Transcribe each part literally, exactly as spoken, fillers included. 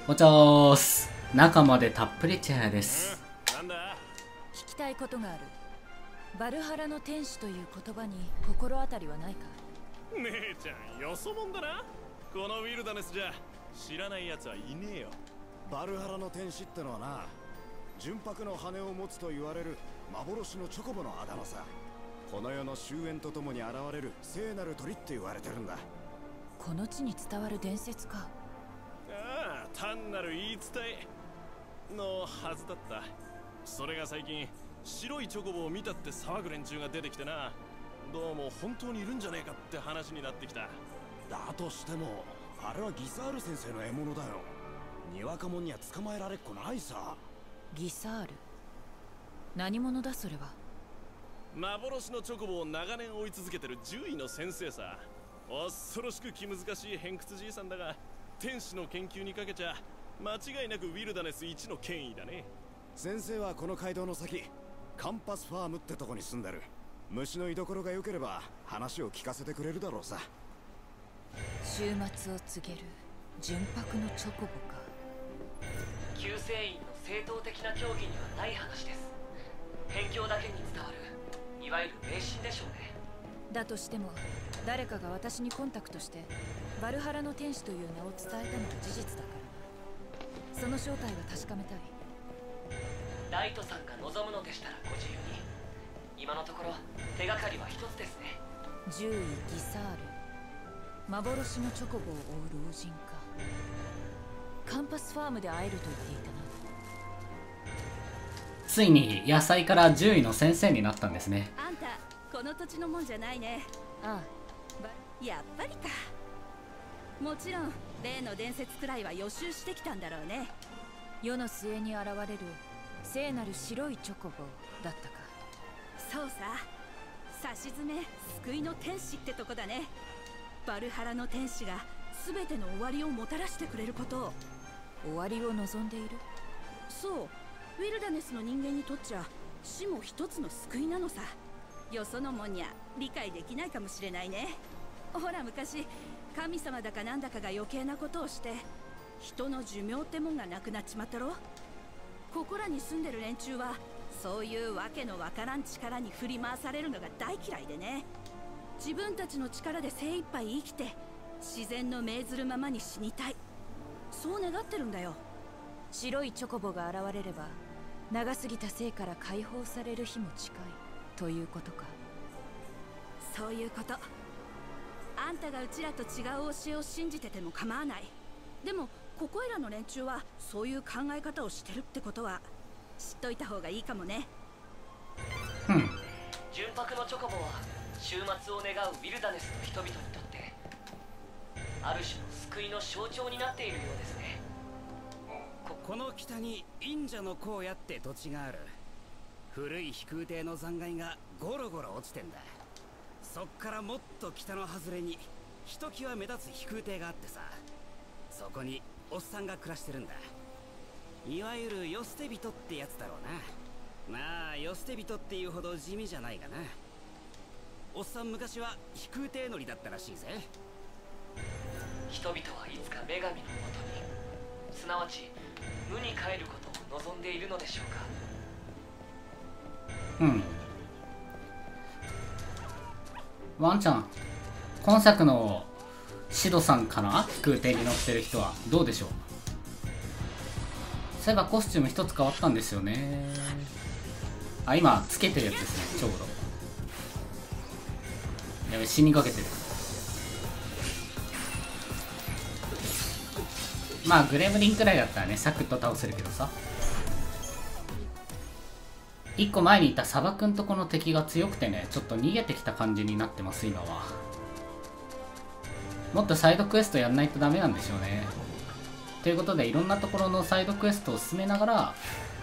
おちょーす。中までたっぷりチェアです。 なんだ。 聞きたいことがある。バルハラの天使という言葉に心当たりはないか。 姉ちゃんよそもんだな。このウィルダネスじゃ知らないやつはいねえよ。 バルハラの天使ってのはな、純白の羽を持つと言われる幻のチョコボのあだ名さ。この世の終焉とともに現れる聖なる鳥って言われてるんだ。 この地に伝わる伝説か。 ああ、単なる言い伝えのはずだった。それが最近白いチョコボを見たって騒ぐ連中が出てきてな。どうも本当にいるんじゃねえかって話になってきた。 だとしてもあれはギサール先生の獲物だよ。にわかもんには捕まえられっこないさ。 ギサール、何者だそれは。 幻のチョコボを長年追い続けてる獣医の先生さ。恐ろしく気難しい偏屈じいさんだが、天使の研究にかけちゃ間違いなくウィルダネス一の権威だね。 先生はこの街道の先、カンパスファームってとこに住んでる。虫の居所が良ければ話を聞かせてくれるだろうさ。 終末を告げる純白のチョコボか。 救世院の正当的な競技にはない話です。辺境だけに伝わるいわゆる迷信でしょうね。 だとしても誰かが私にコンタクトしてバルハラの天使という名を伝えたのは事実だからな。その正体は確かめたい。 ライトさんが望むのでしたらご自由に。今のところ手がかりは一つですね。 獣医ギサール、幻のチョコボを追う老人か。カンパスファームで会えると言っていたな。 ついに野菜から獣医の先生になったんですね。 あんたこの土地のもんじゃないね。 ああ、やっぱりか。もちろん例の伝説くらいは予習してきたんだろうね。 世の末に現れる聖なる白いチョコボだったか。 そうさ、さしずめ救いの天使ってとこだね。バルハラの天使が全ての終わりをもたらしてくれることを。 終わりを望んでいる。 そう、ウィルダネスの人間にとっちゃ死も一つの救いなのさ。よそのもんにゃ理解できないかもしれないね。ほら昔神様だかなんだかが余計なことをして人の寿命ってもんがなくなっちまったろ。ここらに住んでる連中はそういうわけのわからん力に振り回されるのが大嫌いでね。自分たちの力で精一杯生きて自然の命ずるままに死にたい、そう願ってるんだよ。 白いチョコボが現れれば長すぎた生から解放される日も近いということか。 そういうこと。あんたがうちらと違う教えを信じてても構わない。でもここいらの連中はそういう考え方をしてるってことは知っといた方がいいかもね。 うん。 純白のチョコボは終末を願うウィルダネスの人々にとってある種の救いの象徴になっているようですね。 こ, この北に忍者の荒野って土地がある。古い飛空艇の残骸がゴロゴロ落ちてんだ。そっからもっと北の外れにひときわ目立つ飛空艇があってさ、そこにおっさんが暮らしてるんだ。いわゆる世捨て人ってやつだろうな。まあ世捨て人っていうほど地味じゃないがな。おっさん昔は飛空艇乗りだったらしいぜ。 人々はいつか女神のもとに、すなわち無に帰ることを望んでいるのでしょうか。 うん。ワンちゃん、今作のシドさんかな、飛空艇に乗ってる人はどうでしょう。そういえばコスチューム一つ変わったんですよね。あ、今つけてるやつですね、ちょうど。やべ、死にかけてる。まあグレムリンくらいだったらね、サクッと倒せるけどさ。一個前にいたサバくんとこの敵が強くてね、ちょっと逃げてきた感じになってます今は。もっとサイドクエストやんないとダメなんでしょうね。ということでいろんなところのサイドクエストを進めながら、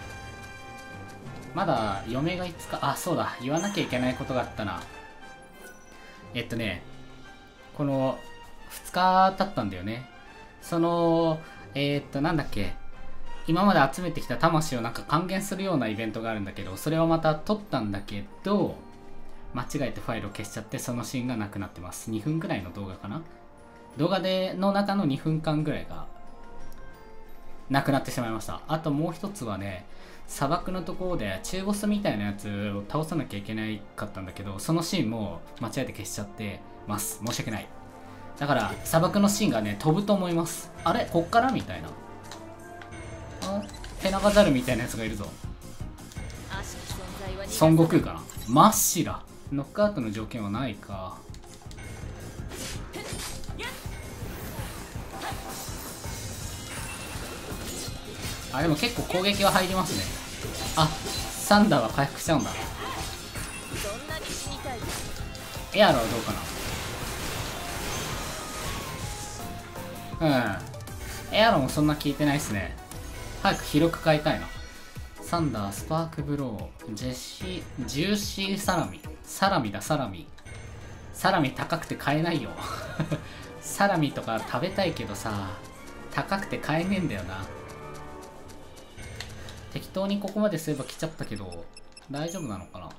まだ嫁がいつか、あ、そうだ、言わなきゃいけないことがあったな。えっとね、このふつか経ったんだよね。その、えー、っと、なんだっけ、今まで集めてきた魂をなんか還元するようなイベントがあるんだけど、それをまた撮ったんだけど、間違えてファイルを消しちゃって、そのシーンがなくなってます。にふんくらいの動画かな。動画での中のにふんかんぐらいがなくなってしまいました。あともう一つはね、砂漠のところで中ボスみたいなやつを倒さなきゃいけないかったんだけど、そのシーンも間違えて消しちゃってます。申し訳ない。だから砂漠のシーンがね飛ぶと思います。あれこっからみたいな、あペナガザルみたいなやつがいるぞ。孫悟空かな。真っ白。ノックアウトの条件はないか。あでも結構攻撃は入りますね。あサンダーは回復しちゃうんだ。エアロはどうかな。うんエアロもそんな効いてないっすね。早く広く変えたいな。サンダー、スパークブロー、ジェシー、ジューシーサラミ。サラミだ、サラミ。サラミ高くて買えないよ。サラミとか食べたいけどさ、高くて買えねえんだよな。適当にここまですれば来ちゃったけど、大丈夫なのかな。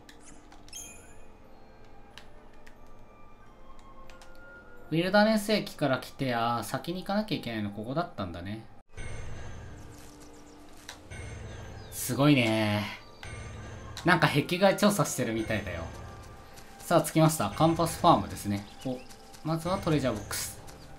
ウィルダネス駅から来て、あー、先に行かなきゃいけないのここだったんだね。すごいね。なんか壁外調査してるみたいだよ。さあ着きました。カンパスファームですね。おまずはトレジャーボックス。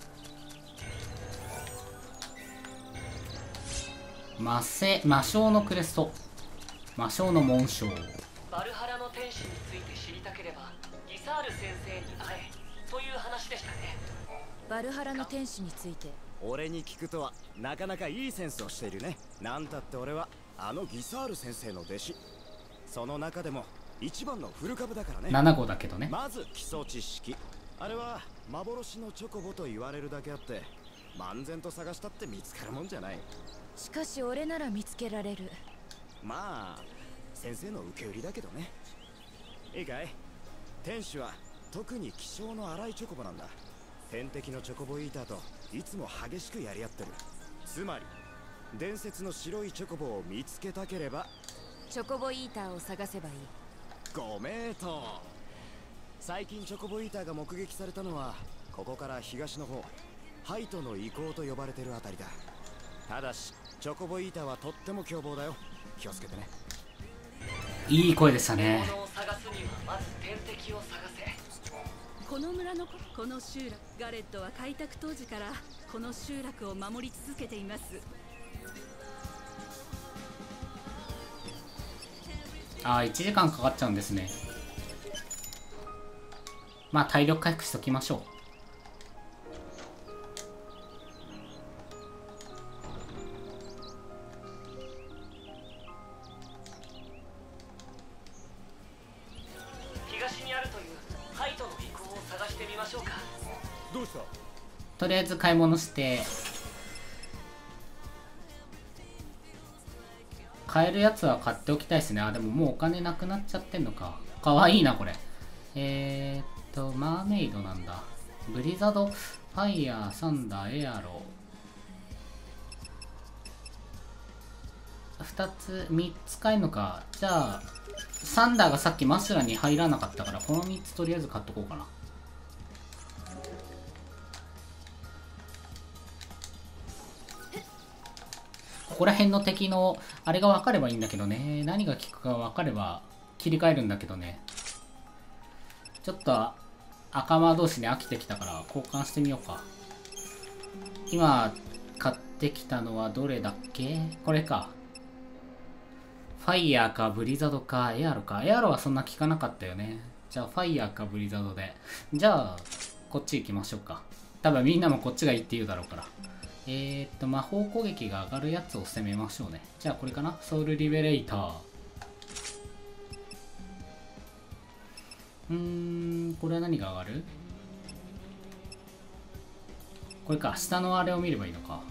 魔聖魔性のクレスト、魔性の紋章。 バルハラの天使について知りたければギサール先生に会えという話でしたね。 バルハラの天使について俺に聞くとはなかなかいいセンスをしているね。なんたって俺はあのギサール先生の弟子、その中でも一番の古株だからね。 なな号だけどね。 まず基礎知識、あれは幻のチョコボと言われるだけあって、漫然と探したって見つかるもんじゃない。 しかし俺なら見つけられる。 まあ先生の受け売りだけどね。いいかい、天使は特に希少の粗いチョコボなんだ。天敵のチョコボイーターといつも激しくやり合ってる。つまり伝説の白いチョコボを見つけたければチョコボイーターを探せばいい。 ご名答。最近チョコボイーターが目撃されたのはここから東の方、ハイトの遺構と呼ばれてるあたりだ。ただしチョコボイーターはとっても凶暴だよ。気をつけてね。 いい声でしたね。 獲物を探すにはまず天敵を探せ。 この村のこの集落、ガレットは開拓当時からこの集落を守り続けています。 ああいちじかんかかっちゃうんですね。まあ体力回復しときましょう。 東にあるというハイトの遺構を探してみましょうか。 どうした？ とりあえず買い物して買えるやつは買っておきたいですね。あでももうお金なくなっちゃってんのか。かわいいなこれ。えー、っとマーメイドなんだ。ブリザード、ファイヤー、サンダー、エアロふたつみっつ買えるのか。じゃあサンダーがさっきマシュラに入らなかったからこのみっつとりあえず買っとこうかな。ここら辺の敵のあれが分かればいいんだけどね。何が効くか分かれば切り替えるんだけどね。ちょっと赤間同士に飽きてきたから交換してみようか。今買ってきたのはどれだっけ。これか。ファイヤーかブリザードかエアロか。エアロはそんな効かなかったよね。じゃあファイヤーかブリザードで。じゃあこっち行きましょうか。多分みんなもこっちがいいって言うだろうから。えー、っと魔法攻撃が上がるやつを攻めましょうね。じゃあこれかな。ソウルリベレーター。うーんこれは何が上がる。これか。下のあれを見ればいいのか。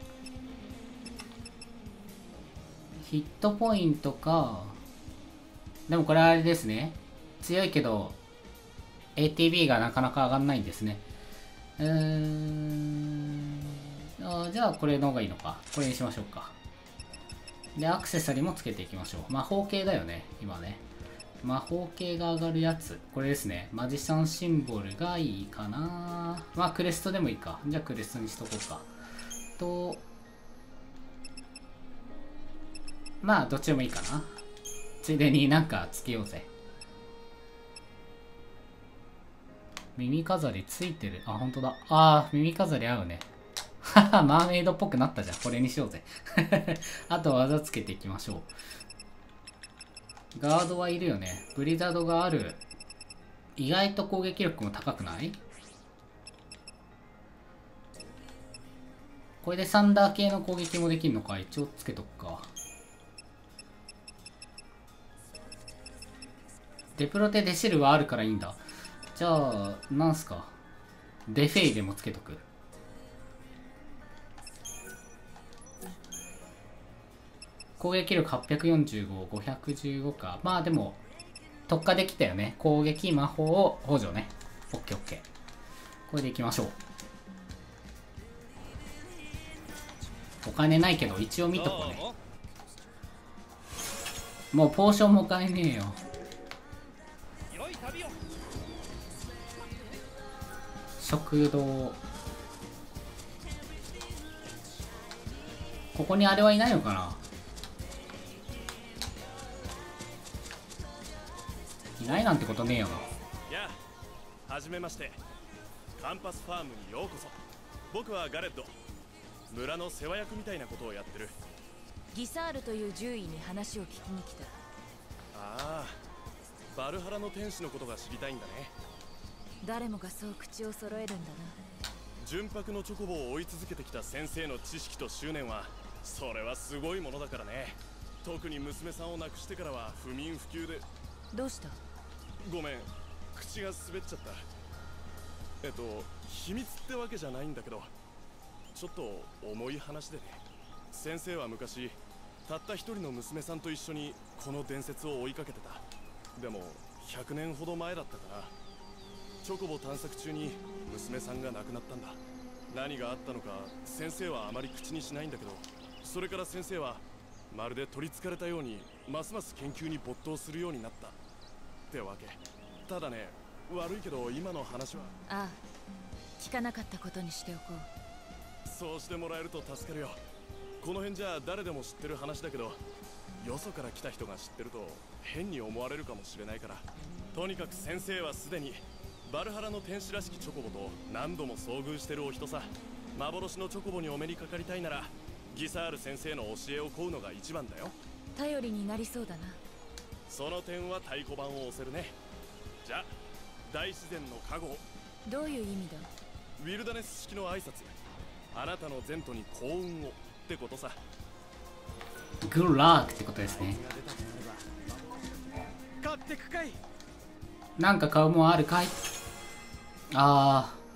ヒットポイントか。でもこれはあれですね。強いけど エーティービー がなかなか上がんないんですね。うーんあじゃあこれの方がいいのか。これにしましょうか。でアクセサリーもつけていきましょう。魔法系だよね今ね。魔法系が上がるやつこれですね。マジシャンシンボルがいいかな。まあクレストでもいいか。じゃあクレストにしとこうか。とまあどっちでもいいかな。ついでになんかつけようぜ。耳飾りついてる。あ、ほんとだ。あー、耳飾り合うね。はは、マーメイドっぽくなったじゃん。これにしようぜ。あと技つけていきましょう。ガードはいるよね。ブリザードがある。意外と攻撃力も高くない？これでサンダー系の攻撃もできるのか。一応つけとくか。デプロテデシルはあるからいいんだ。じゃあ、なんすか。デフェイでもつけとく。攻撃力はっぴゃくよんじゅうご、ごひゃくじゅうごか。まあでも、特化できたよね。攻撃、魔法、補助ね。オッケーオッケー。これでいきましょう。お金ないけど、一応見とこうね。もうポーションも買えねえよ。食堂。ここにあれはいないのかな。いないなんてことねえよな。 やあ、はじめまして。カンパスファームにようこそ。僕はガレット。村の世話役みたいなことをやってる。 ギサールという獣医に話を聞きに来た。 ああ、バルハラの天使のことが知りたいんだね。 誰もがそう口を揃えるんだな。 純白のチョコボを追い続けてきた先生の知識と執念は、それはすごいものだからね。特に娘さんを亡くしてからは不眠不休で。 どうした？ ごめん、口が滑っちゃった。えっと秘密ってわけじゃないんだけど、ちょっと重い話でね。先生は昔たった一人の娘さんと一緒にこの伝説を追いかけてた。でもひゃくねんほど前だったかな。チョコボ探索中に娘さんが亡くなったんだ。何があったのか先生はあまり口にしないんだけど、それから先生はまるで取りつかれたようにますます研究に没頭するようになったってわけ。ただね、悪いけど今の話は。 ああ、聞かなかったことにしておこう。 そうしてもらえると助かるよ。この辺じゃ誰でも知ってる話だけど、よそから来た人が知ってると変に思われるかもしれないから。とにかく先生はすでにバルハラの天使らしきチョコボと何度も遭遇してるお人さ。幻のチョコボにお目にかかりたいならギサール先生の教えを請うのが一番だよ。 頼りになりそうだな。 その点は太鼓判を押せるね。じゃあ大自然の加護。 どういう意味だ？ ウィルダネス式の挨拶。あなたの前途に幸運をってことさ。 グッラークってことですね。 買ってくかい。 なんか買うもんあるかい？あー、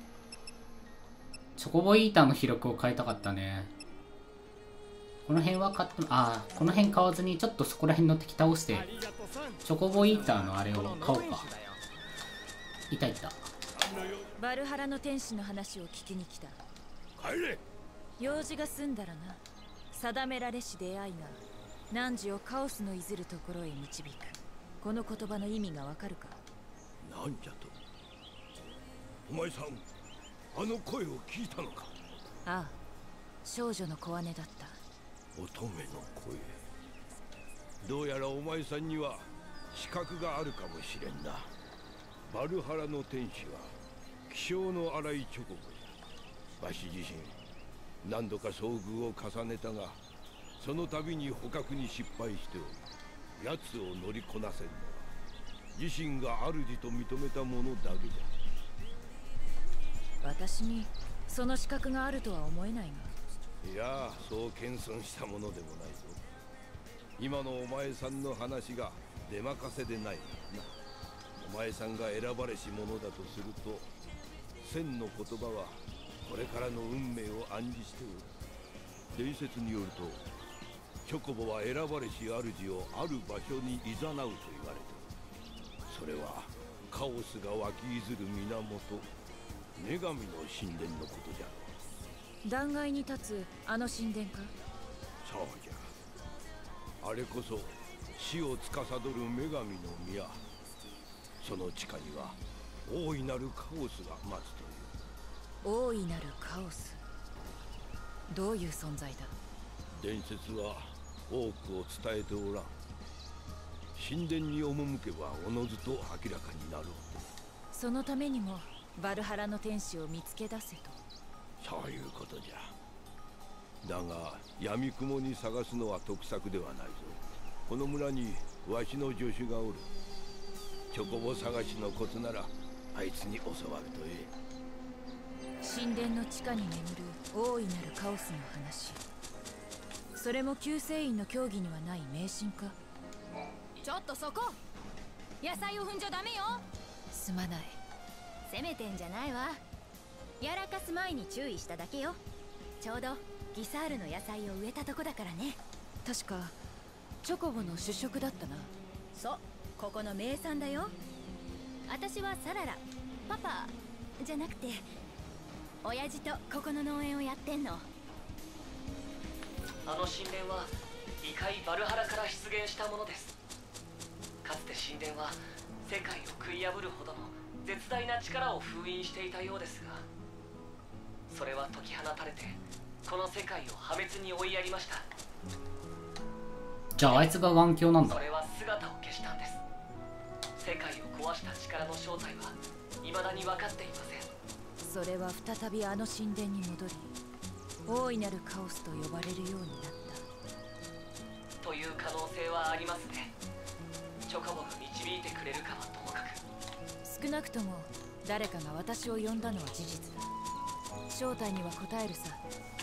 チョコボイーターの記録を買いたかったね。この辺は買った、あー、この辺買わずにちょっとそこら辺の敵倒してチョコボイーターのあれを買おうか。いたいた。 バルハラの天使の話を聞きに来た。 帰れ。 用事が済んだらな。定められし出会いが汝をカオスのいずるところへ導く。この言葉の意味がわかるか？ なんじゃと。お前さん、あの声を聞いたのか？ ああ、少女の小姉だった。 乙女の声。どうやらお前さんには資格があるかもしれんな。バルハラの天使は気性の荒いチョコボや。わし自身何度か遭遇を重ねたが、その度に捕獲に失敗しておる。奴を乗りこなせんのは自身が主と認めたものだけじゃ。 私にその資格があるとは思えないが。 いや、そう謙遜したものでもないぞ。今のお前さんの話が出任せでないからな。お前さんが選ばれし者だとすると、千の言葉はこれからの運命を暗示しておる。伝説によると、チョコボは選ばれし主をある場所に誘うと言われている。それはカオスが湧き出る源、女神の神殿のことじゃ。 断崖に立つあの神殿か？ そうじゃ。あれこそ死を司る女神の宮。その地下には大いなるカオスが待つという。 大いなるカオス。どういう存在だ？ 伝説は多くを伝えておらん。神殿に赴けばおのずと明らかになろう。 そのためにもバルハラの天使を見つけ出せと。 そういうことじゃ。だが闇雲に探すのは得策ではないぞ。この村にわしの助手がおる。チョコボ探しのコツならあいつに教わるとええ。神殿の地下に眠る大いなるカオスの話。それも救世院の競技にはない迷信か。 ちょっとそこ、野菜を踏んじゃダメよ。 すまない。 責めてんじゃないわ。やらかす前に注意しただけよ。ちょうどギサールの野菜を植えたとこだからね。 確かチョコボの主食だったな。 そう、ここの名産だよ。私はサララ、パパじゃなくて親父とここの農園をやってんの。 あの神殿は異界バルハラから出現したものです。かつて神殿は世界を食い破るほどの絶大な力を封印していたようですが、それは解き放たれてこの世界を破滅に追いやりました。 じゃああいつが眼鏡なんだ。 それは姿を消したんです。世界を壊した力の正体は未だに分かっていません。 それは再びあの神殿に戻り、大いなるカオスと呼ばれるようになったという可能性はありますね。チョコボが導いてくれるかはともかく、 少なくとも誰かが私を呼んだのは事実だ。正体には答えるさ。